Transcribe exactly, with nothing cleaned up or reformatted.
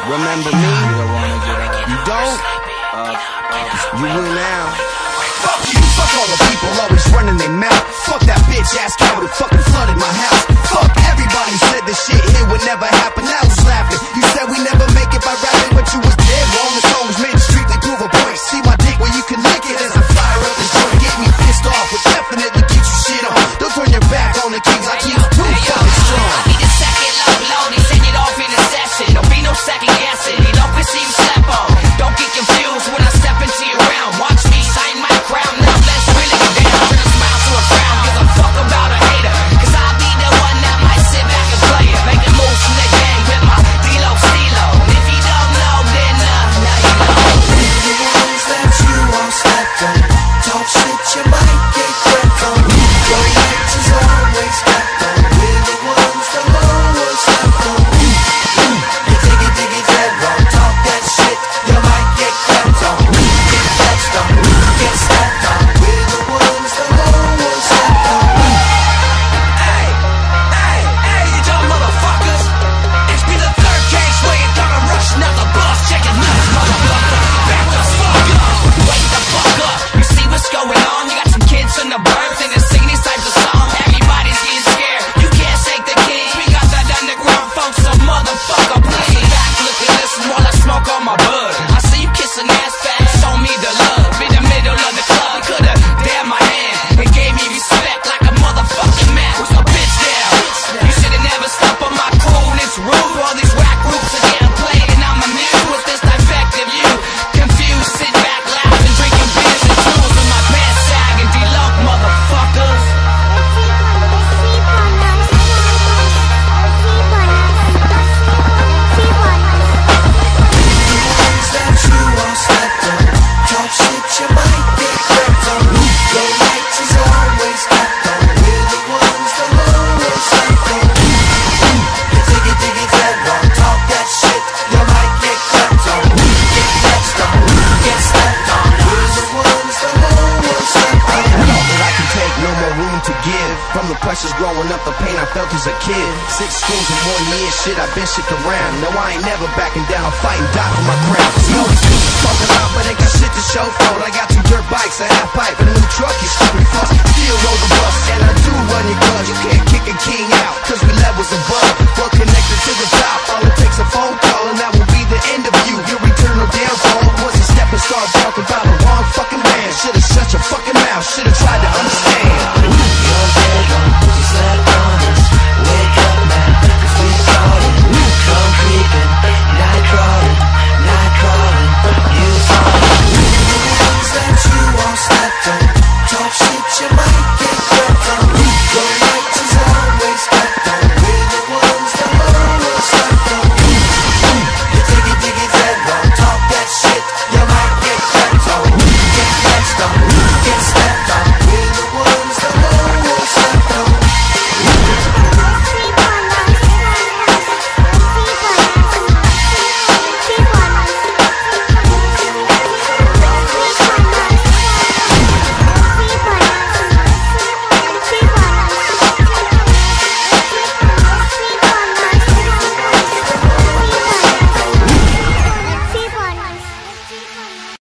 Remember me? You don't? Uh, you will now. Fuck you, fuck all the people always running their mouth. Fuck that bitch ass cow who fucking flooded my house. Fuck everybody who said this shit here would never happen. Now who's laughing? You said we never make it by rapping, but you was dead wrong. The song was made to strictly prove a point. See my dick where you can lick it as I fire up this joint. Get me pissed off, would definitely get you shit on. Don't turn your back on the kings, I keep too fucking strong. I need a second low low, they send it off in a session. Don't be no second guessing, they don't see you step on. Don't get confused when I step into your realm. Watch me shine my crown, now let's really get down. Turn a smile to a frown, give a fuck about a hater. Cause I'll be the one that might sit back and play it. Making moves from the gang with my D-Lo, C-Lo. And if you don't know, then uh, now you know. We're the ones that you won't step on. Talk shit, you might get cracked on. Your lights is always stepped on. We're the ones the whole world stepped on. You dig it, dig it, dead wrong. Talk that shit, you might get cracked on. Get touched on, get stepped on. We're the ones the whole world stepped on. Hey, hey, hey, you dumb motherfuckers. It's been the third case where you're gonna rush another bus. Check it out, motherfucker. Back the fuck up. Wake the fuck up. You see what's going on? You got some kids in the birds and they're singing these types of songs. Everybody's getting scared. You can't shake the kings. We got that underground funk, so motherfucker, please sit back, look and listen while I smoke on my bud. I see you kissing ass fast. Show me the love in the middle of the club. Coulda dared my hand and gave me respect like a motherfucking man. Who's a bitch down? You shoulda never stopped on my coolness rude. All these rap groups are getting played and I'm amused with this defective you. Confused, sit back, laughing, drinking beers and tools with my pants sagging. D-Lo, motherfuckers. That you won't step on. Talk shit, you might get cracked on. Your lights is always kept on. We're the ones the whole world stepped on. You dig it, dig it, dead wrong. Talk that shit, you might get cracked on. Get touched on, get stepped on. We're the ones the whole world stepped on. I thought that I could take no more room to give. From the pressures growing up, the pain I felt as a kid. Six schools in one year, shit, I've been shipped around. No, I ain't never backing down, I'm fighting, die for my crown. You know these bitches talking loud, but ain't got shit to show for it. I got two dirt bikes, a half pipe, and a new truck, you stupid fuck. Still roll the bus, and I do run your guns, you can't kill